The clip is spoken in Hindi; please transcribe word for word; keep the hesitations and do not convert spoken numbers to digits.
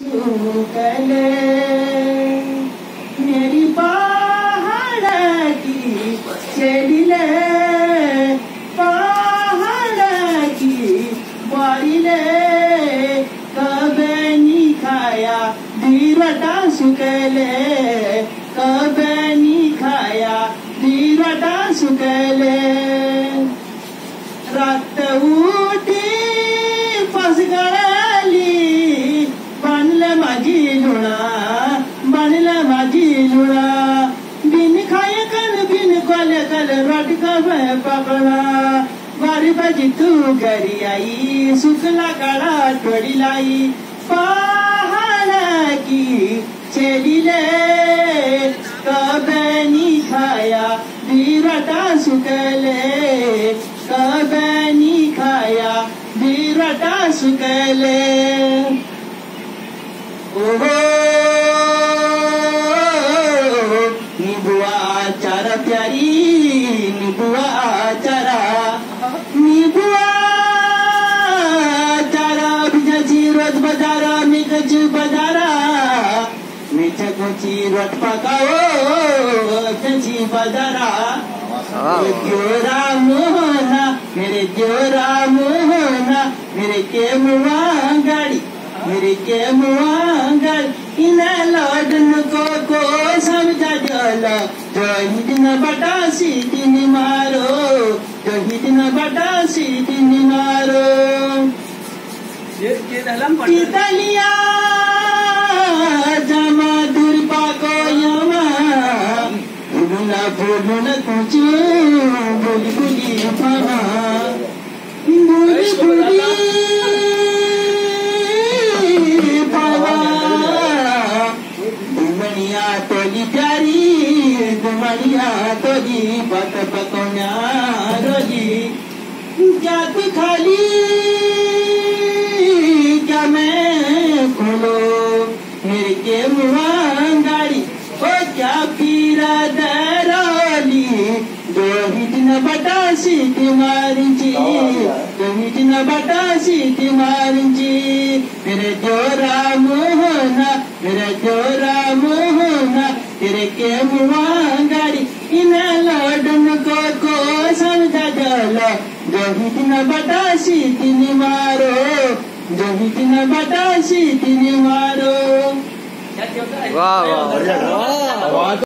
सुकले मेरी पहाड़ की चलिले पहाड़ की बारिले कबे नी खाया धीरटा सुकले कबे नी खाया धीरटा सुकले रात उठी फसगळली बनले माझी लुणा बनले माझी लुणा बिन खाए कल बिन कोले कल रटका में पकड़ा बारी बजी तू घरी आई सुखला काड़ा टोड़ी लाई पहाड़ की चलिले कबे नी खाया धीरटा सुकले कबे नी खाया धीरटा सुकले ओहो निबुआ चारा प्यारी निबुआ चारा निबुआ चारा बिजाची रोज बजारा मिकच बजारा मीठा कोची रोज पकाओ कची बजारा मेरे जोरा मोहना मेरे जोरा मोहना मेरे के मुआ गाड़ी मेरे के मुआ गाड़ी इन्हें लौटन को को समझा जाला जो हिदन बटा सीटी मारो जो हिदन बटा सीटी मारो इतालिया जमा दुर्पा को यमा बुलना बुलना कुछ बुली बुली पाना बुली बुली पावा दुमनिया तोली प्यारी दुमनिया तोली पत पकोना रोजी क्या तू खाली क्या मैं खोलो मेरे के मुआ गाड़ी ओ क्या पीरा दराली जो हिटन बटा सीटी मारिंची जो हिटन बटा सीटी मारिंची मेरे जोरा मोहना मेरे जोरा मोहना तेरे के मुआ गाड़ी इन्हें लौटन को को समझा जाला जो हिटन बटा सीटी मारो जो हिटन बटा सीटी मारो। वाह वाह।